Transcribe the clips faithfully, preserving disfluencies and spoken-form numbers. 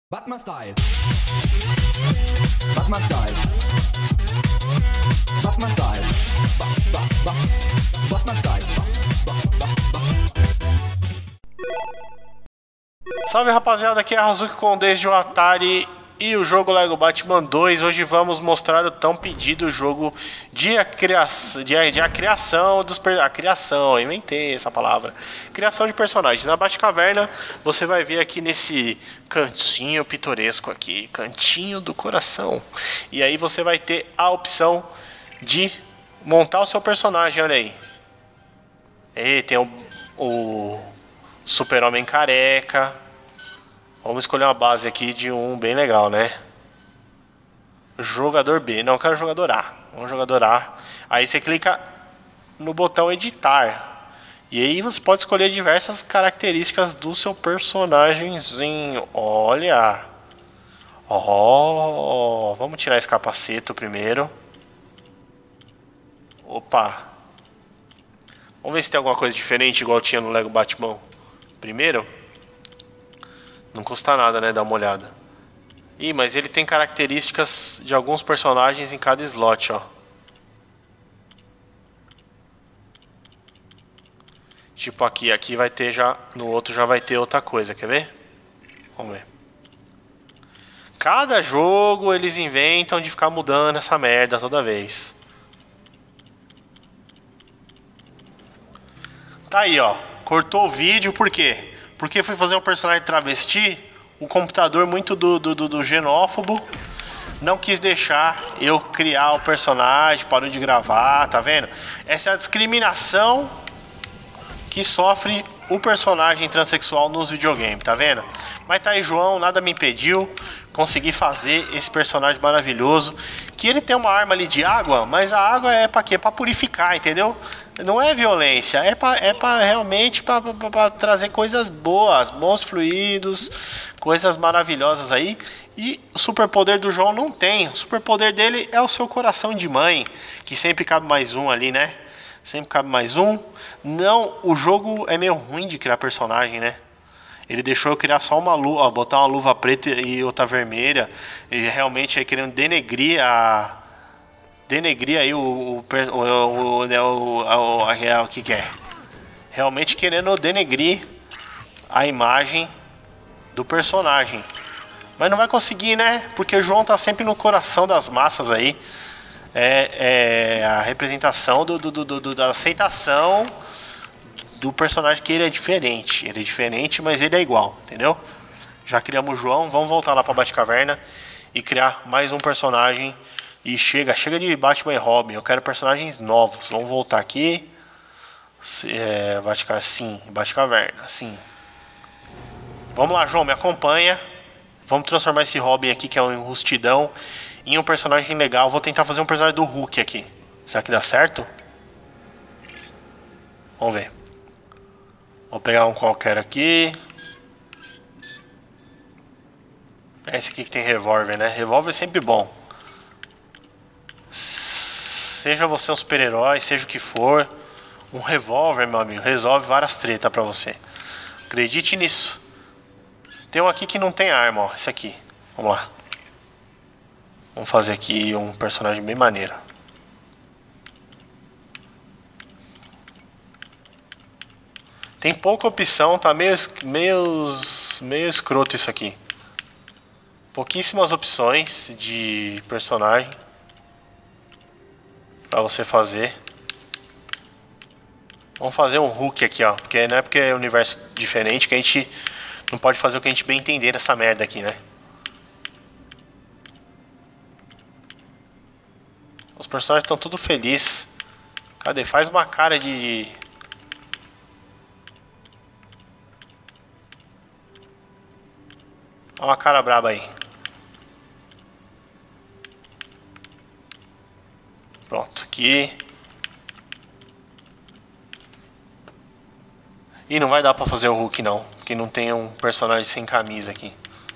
Batman Style. Batman Style. Batman Style. Ba, ba, ba. Batman Style. Ba, ba, ba, ba. Salve rapaziada, aqui é a Hazuki com desde o Atari e o jogo Lego Batman dois. Hoje vamos mostrar o tão pedido jogo de a criação, de, de a criação dos per... a criação, eu inventei essa palavra. Criação de personagens. Na Batcaverna você vai ver aqui nesse cantinho pitoresco aqui, cantinho do coração. E aí você vai ter a opção de montar o seu personagem, olha aí. E tem o, o Super-Homem careca. Vamos escolher uma base aqui de um bem legal, né? Jogador B. Não, eu quero jogador A. Vamos jogador A. Aí você clica no botão editar. E aí você pode escolher diversas características do seu personagemzinho. Olha. Ó. Oh, vamos tirar esse capacete primeiro. Opa. Vamos ver se tem alguma coisa diferente igual tinha no Lego Batman primeiro. Não custa nada, né? Dar uma olhada. Ih, mas ele tem características de alguns personagens em cada slot, ó. Tipo aqui, aqui vai ter já... No outro já vai ter outra coisa, quer ver? Vamos ver. Cada jogo eles inventam de ficar mudando essa merda toda vez. Tá aí, ó. Cortou o vídeo, por quê? Porque fui fazer um personagem travesti, o computador muito do, do, do, do xenófobo não quis deixar eu criar o personagem, parou de gravar, tá vendo? Essa é a discriminação que sofre o personagem transexual nos videogames, tá vendo? Mas tá aí, João, nada me impediu, consegui fazer esse personagem maravilhoso, que ele tem uma arma ali de água, mas a água é pra quê? Pra purificar, entendeu? Não é violência, é pra, é pra realmente pra, pra, pra trazer coisas boas, bons fluidos, coisas maravilhosas aí. E o superpoder do João não tem, o superpoder dele é o seu coração de mãe, que sempre cabe mais um ali, né? Sempre cabe mais um. Não, o jogo é meio ruim de criar personagem, né? Ele deixou eu criar só uma luva, ó, botar uma luva preta e outra vermelha. Ele realmente é querendo denegrir a... Denegrir aí o... O... O... O... O... O... O que que é? Realmente querendo denegrir a imagem do personagem. Mas não vai conseguir, né? Porque o João tá sempre no coração das massas aí. É, é a representação do, do, do, do, da aceitação do personagem, que ele é diferente. Ele é diferente, mas ele é igual, entendeu? Já criamos o João, vamos voltar lá pra Batcaverna e criar mais um personagem. E chega, chega de Batman e Robin, eu quero personagens novos. Vamos voltar aqui. É, Batcaverna, sim, Batcaverna, sim. Vamos lá, João, me acompanha. Vamos transformar esse Robin aqui, que é um enrustidão, em um personagem legal. Vou tentar fazer um personagem do Hulk aqui. Será que dá certo? Vamos ver. Vou pegar um qualquer aqui. É esse aqui que tem revólver, né? Revólver é sempre bom. Seja você um super-herói, seja o que for, um revólver, meu amigo, resolve várias tretas pra você. Acredite nisso. Tem um aqui que não tem arma, ó. Esse aqui. Vamos lá. Vamos fazer aqui um personagem bem maneiro. Tem pouca opção, tá meio, meio, meio escroto isso aqui. Pouquíssimas opções de personagem pra você fazer. Vamos fazer um Hulk aqui, ó. Porque não é porque é um universo diferente que a gente não pode fazer o que a gente bem entender nessa merda aqui, né? Os personagens estão tudo felizes. Cadê? Faz uma cara de... Olha uma cara braba aí. Pronto, aqui. E não vai dar pra fazer o Hulk não, porque não tem um personagem sem camisa aqui.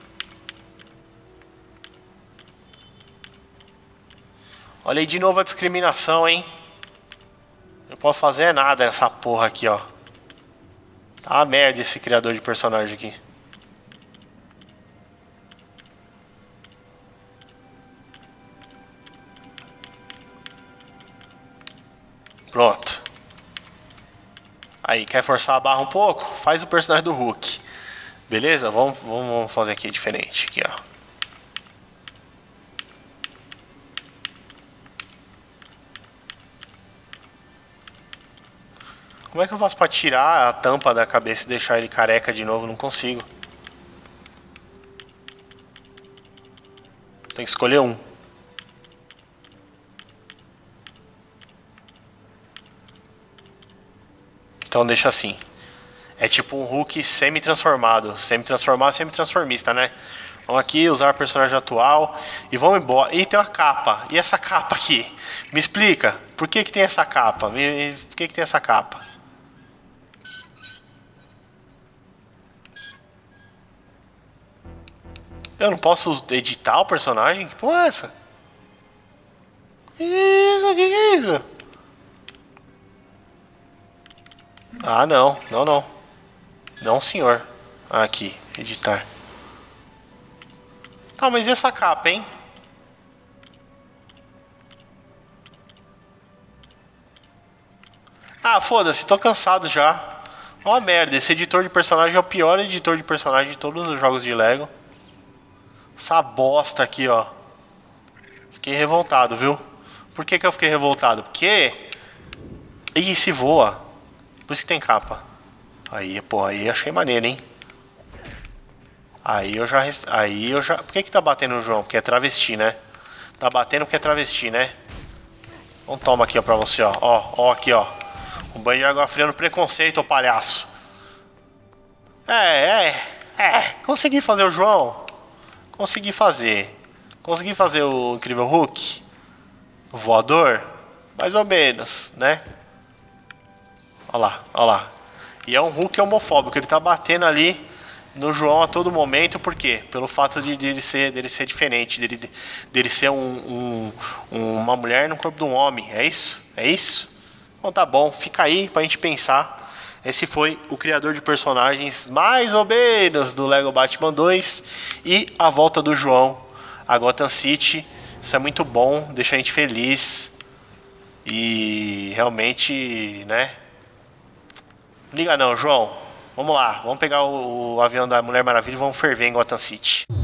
Olha aí de novo a discriminação, hein? Não posso fazer nada nessa porra aqui, ó. Tá uma merda esse criador de personagem aqui. Pronto. Aí, quer forçar a barra um pouco? Faz o personagem do Hulk. Beleza? Vamos, vamos fazer aqui diferente. Aqui, ó. Como é que eu faço pra tirar a tampa da cabeça e deixar ele careca de novo? Não consigo. Tem que escolher um. Então deixa assim. É tipo um Hulk semi-transformado. Semi-transformado, semi-transformista, né? Vamos aqui usar o personagem atual e vamos embora. E tem uma capa. E essa capa aqui? Me explica. Por que que tem essa capa? Me... Por que que tem essa capa? Eu não posso editar o personagem? Que porra é essa? Isso, que é isso? Ah, não. Não, não. Não, senhor. Aqui, editar. Tá, mas e essa capa, hein? Ah, foda-se, tô cansado já. Ó, merda, esse editor de personagem é o pior editor de personagem de todos os jogos de Lego. Essa bosta aqui, ó. Fiquei revoltado, viu? Por que que eu fiquei revoltado? Porque... Ih, se voa. Por isso que tem capa. Aí, pô, aí achei maneiro, hein? Aí eu já... Aí eu já... Por que que tá batendo no João? Porque é travesti, né? Tá batendo porque é travesti, né? Então toma aqui, ó, pra você, ó. Ó, ó, aqui, ó. Um banho de água fria no preconceito, ô palhaço. É, é, é. Consegui fazer o João. Consegui fazer. Consegui fazer o Incrível Hulk. O voador. Mais ou menos, né? Olha lá, olha lá. E é um Hulk homofóbico. Ele tá batendo ali no João a todo momento. Por quê? Pelo fato de, de ele, ser, dele ser diferente. Dele, dele ser um, um, uma mulher no corpo de um homem. É isso? É isso? Então tá bom. Fica aí pra gente pensar. Esse foi o criador de personagens mais ou menos do Lego Batman dois. E a volta do João a Gotham City. Isso é muito bom, deixa a gente feliz. E realmente, né? Liga não, João. Vamos lá, vamos pegar o, o avião da Mulher Maravilha e vamos ferver em Gotham City.